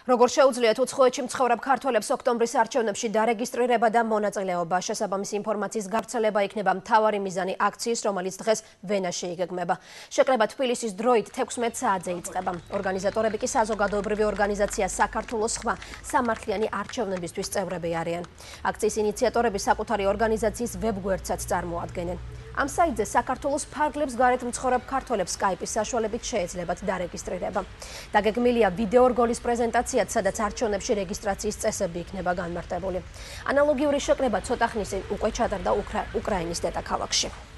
Როგორ შეუძლიათ უცხოეთში მცხოვრებ ქართველებს ოქტომბრის არჩევნებში დარეგისტრირება და მონაწილეობა, შესაბამისი ინფორმაციის გავრცელება იქნება მთავარი მიზანი აქციის, რომელიც დღეს ვენაში იგეგმება. შეკრება თბილისის დროით 16 საათზე იწყება. ორგანიზატორები კი საზოგადოებრივი ორგანიზაცია საქართველოს ხმა სამართლიანი არჩევნებისთვის წევრები არიან. აქციის ინიციატორები საკუთარი ორგანიზაციის ვებგვერდსაც წარმოადგენენ. Am საიტზე საქართველოს ფარგლებს გარეთ მცხოვრებ ქართველებს Skype-ის საშუალებით შეეძლებათ დარეგისტრირება. დაგეგმილია ვიდეო რგოლის პრეზენტაციაც, სადაც არჩევნებში რეგისტრაციის წესები იქნება განმარტებული. ანალოგიური შეკრება ცოტა ხნის წინ უკვე ჩატარდა უკრაინის დედაქალაქში.